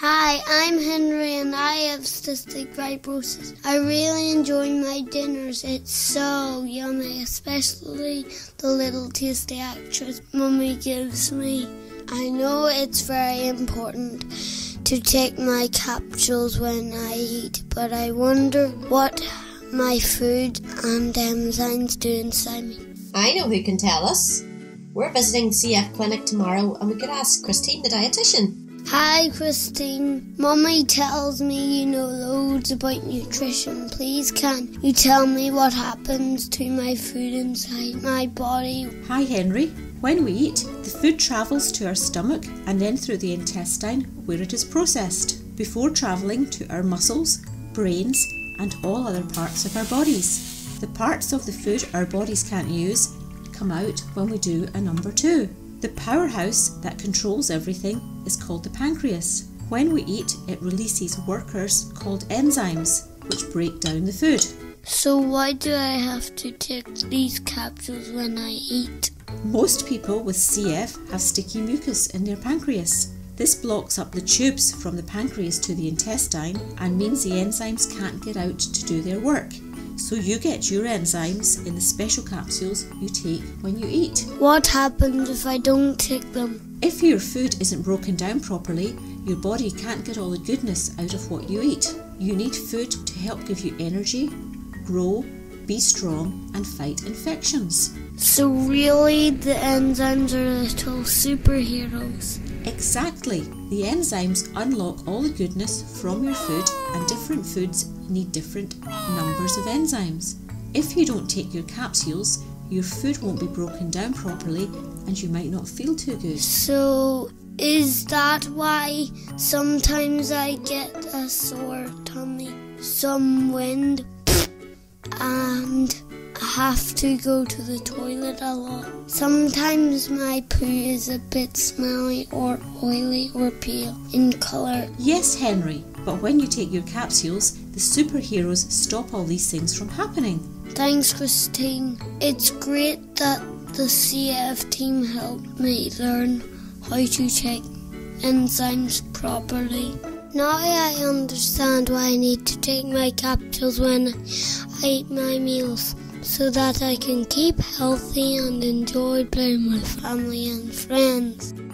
Hi, I'm Henry and I have cystic fibrosis. I really enjoy my dinners. It's so yummy, especially the little tasty extras Mummy gives me. I know it's very important to take my capsules when I eat, but I wonder what my food and enzymes do inside me. I know who can tell us. We're visiting the CF clinic tomorrow and we could ask Christine, the dietitian. Hi Christine, Mummy tells me you know loads about nutrition. Please can you tell me what happens to my food inside my body? Hi Henry, when we eat, the food travels to our stomach and then through the intestine where it is processed, before travelling to our muscles, brains and all other parts of our bodies. The parts of the food our bodies can't use come out when we do a number 2. The powerhouse that controls everything is called the pancreas. When we eat, it releases workers called enzymes, which break down the food. So why do I have to take these capsules when I eat? Most people with CF have sticky mucus in their pancreas. This blocks up the tubes from the pancreas to the intestine and means the enzymes can't get out to do their work. So you get your enzymes in the special capsules you take when you eat. What happens if I don't take them? If your food isn't broken down properly, your body can't get all the goodness out of what you eat. You need food to help give you energy, grow, be strong and fight infections. So really the enzymes are little superheroes? Exactly. The enzymes unlock all the goodness from your food, and different foods need different numbers of enzymes. If you don't take your capsules, your food won't be broken down properly and you might not feel too good. So is that why sometimes I get a sore tummy, some wind, and have to go to the toilet a lot? Sometimes my poo is a bit smelly or oily or pale in colour. Yes, Henry, but when you take your capsules, the superheroes stop all these things from happening. Thanks, Christine. It's great that the CF team helped me learn how to take enzymes properly. Now I understand why I need to take my capsules when I eat my meals, so that I can keep healthy and enjoy playing with family and friends.